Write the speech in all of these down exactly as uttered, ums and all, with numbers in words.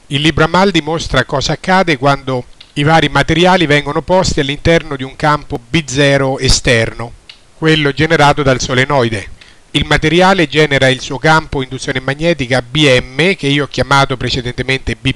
Il libro Amaldi mostra cosa accade quando i vari materiali vengono posti all'interno di un campo B zero esterno, quello generato dal solenoide. Il materiale genera il suo campo induzione magnetica B M, che io ho chiamato precedentemente B',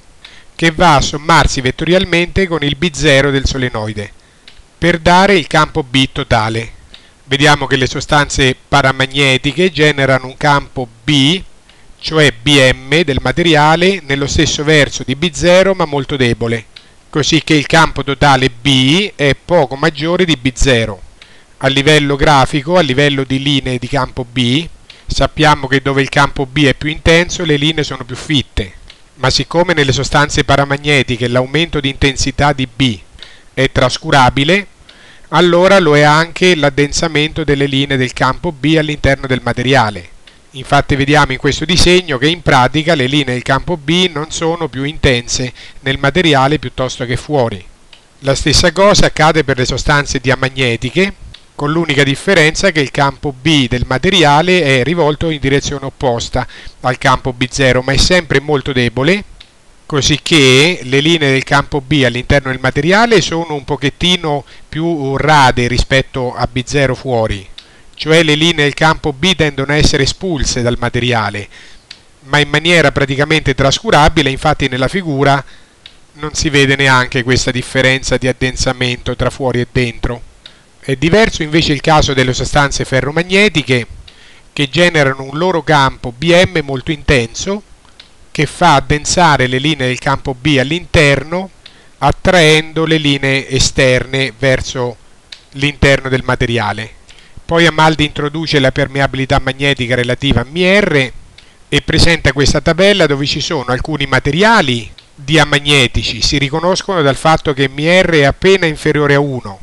che va a sommarsi vettorialmente con il B zero del solenoide, per dare il campo B totale. Vediamo che le sostanze paramagnetiche generano un campo B, cioè B M del materiale, nello stesso verso di B zero ma molto debole, così che il campo totale B è poco maggiore di B zero. A livello grafico, a livello di linee di campo B, sappiamo che dove il campo B è più intenso le linee sono più fitte, ma siccome nelle sostanze paramagnetiche l'aumento di intensità di B è trascurabile, allora lo è anche l'addensamento delle linee del campo B all'interno del materiale. Infatti vediamo in questo disegno che in pratica le linee del campo B non sono più intense nel materiale piuttosto che fuori. La stessa cosa accade per le sostanze diamagnetiche, con l'unica differenza che il campo B del materiale è rivolto in direzione opposta al campo B zero, ma è sempre molto debole, così che le linee del campo B all'interno del materiale sono un pochettino più rade rispetto a B zero fuori, cioè le linee del campo B tendono a essere espulse dal materiale, ma in maniera praticamente trascurabile. Infatti nella figura non si vede neanche questa differenza di addensamento tra fuori e dentro. È diverso invece il caso delle sostanze ferromagnetiche, che generano un loro campo B M molto intenso, che fa addensare le linee del campo B all'interno, attraendo le linee esterne verso l'interno del materiale. Poi Amaldi introduce la permeabilità magnetica relativa a M R e presenta questa tabella dove ci sono alcuni materiali diamagnetici, si riconoscono dal fatto che M R è appena inferiore a uno,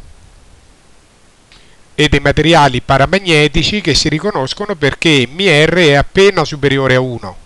e dei materiali paramagnetici che si riconoscono perché M R è appena superiore a uno.